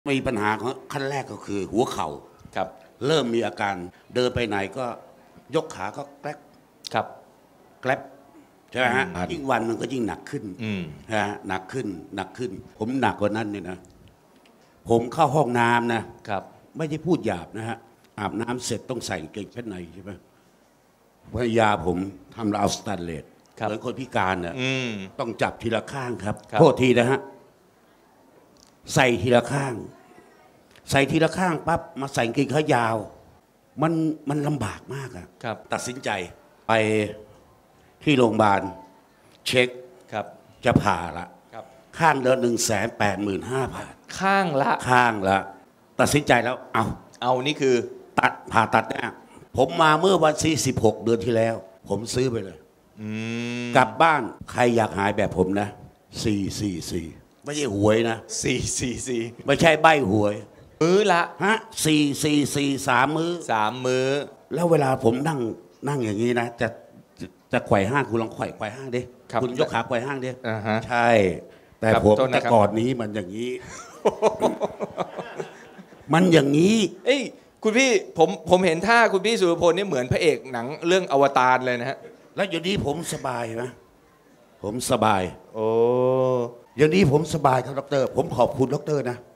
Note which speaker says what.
Speaker 1: มีปัญหาของขั้นแรกก็คือหัวเข่า
Speaker 2: ครับ
Speaker 1: เริ่มมีอาการเดินไปไหนก็ยกขาก็แกลบ
Speaker 2: ครับ
Speaker 1: แกลบใช่ไหมฮะยิ่งวันมันก็ยิ่งหนักขึ้นนะฮะหนักขึ้นหนักขึ้นผมหนักกว่านั้นเนี่ยนะผมเข้าห้องน้ำนะครับไม่ได้พูดหยาบนะฮะอาบน้ำเสร็จต้องใส่กางเกงชั้นในใช่ไหมภรรยาผมทำราวสแตนเลสเหมือนคนพิการน่ะต้องจับทีละข้างครับโทษทีนะฮะใส่ทีละข้างใส่ทีละข้างปั๊บมาใส่กางเกงขายาวมันลำบากมากอะตัดสินใจไปที่โรงพยาบาลเช็คจะผ่าละข้างเดือน185,000
Speaker 2: ข้างละ
Speaker 1: ตัดสินใจแล้วเอา
Speaker 2: นี่คือ
Speaker 1: ตัดผ่าตัดเนี่ยผมมาเมื่อวันที่16 เดือนที่แล้วผมซื้อไปเลยกลับบ้านใครอยากหายแบบผมนะ444ไม่ใช่หวยนะ
Speaker 2: 444
Speaker 1: ไม่ใช่ใบหวย
Speaker 2: มื้อละ
Speaker 1: ฮะ444 3 มื้อแล้วเวลาผมนั่งอย่างนี้นะจะไขว่ห้างคุณลองไขว่ห้างดิคุณยกขาไขว่ห้างดิใช่แต่ผมแต่ก่อนนี้มันอย่างนี้ มันอย่างนี้
Speaker 2: เอ้ยคุณพี่ผมเห็นท่าคุณพี่สุรพลนี่เหมือนพระเอกหนังเรื่องอวตารเลยนะฮะ
Speaker 1: แล้วอย่างนี้ผมสบายไหมผมสบาย
Speaker 2: โอ้
Speaker 1: อย่างนี้ผมสบายครับดร.ผมขอบคุณดร.นะ